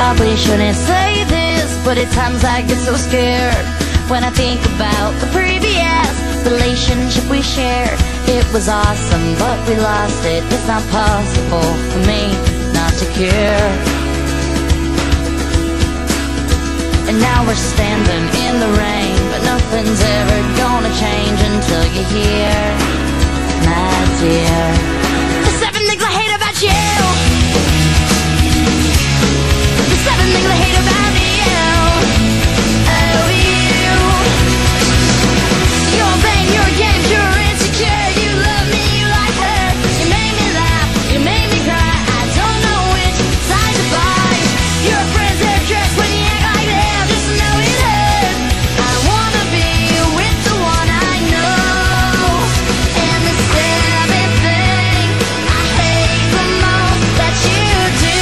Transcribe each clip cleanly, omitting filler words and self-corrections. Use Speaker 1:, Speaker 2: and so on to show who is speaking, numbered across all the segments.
Speaker 1: probably shouldn't say this, but at times I get so scared when I think about the previous relationship we shared. It was awesome, but we lost it. It's not possible for me not to care. And now we're standing in the rain, but nothing's ever gonna change until you're here, my dear. The 7 things I hate about you. The 7 things I hate about you. Oh, you. Your pain, your games, you're insecure. You love me, you like her. You made me laugh, you made me cry. I don't know which side to buy. Your friends, they're jerks when you act like that. Just know it hurts. I wanna be with the one I know. And the 7th thing I hate the most that you do,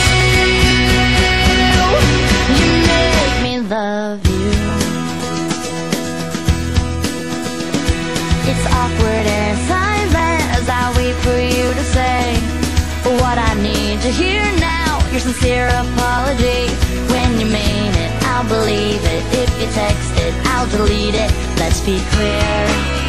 Speaker 1: you make me love you. It's awkward and silent as I wait for you to say what I need to hear now. Your sincere apology. When you mean it, I'll believe it. If you text it, I'll delete it. Let's be clear.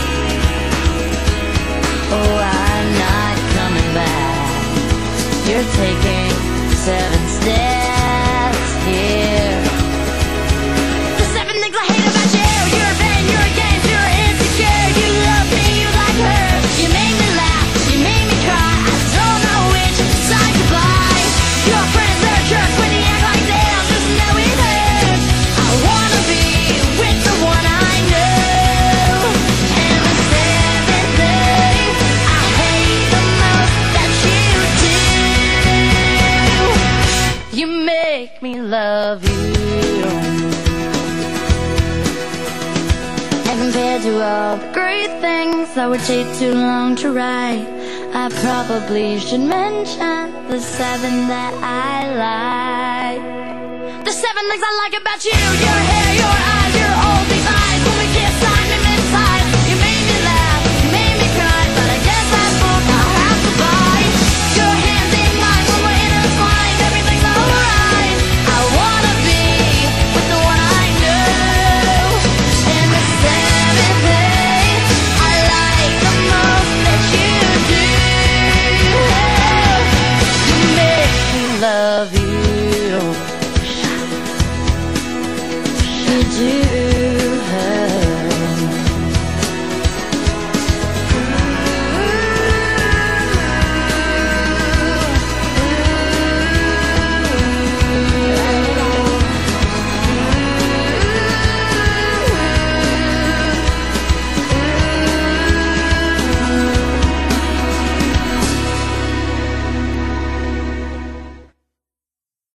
Speaker 1: Oh, I'm not coming back. You're taking 7 steps here. The 7 things I hate about you. Your pain, your games, you're insecure. You love me, you like her. You made me laugh, you made me cry. I don't know which side to buy. Your friends, they're jerks when you act like that. Just know it hurts. I wanna be with the one I know. And the 7th thing I hate the most that you do, you make me love you. And compared to all the great things that would take too long to write, I probably should mention the 7 that I like. The 7 things I like about you. Your hair, your eyes.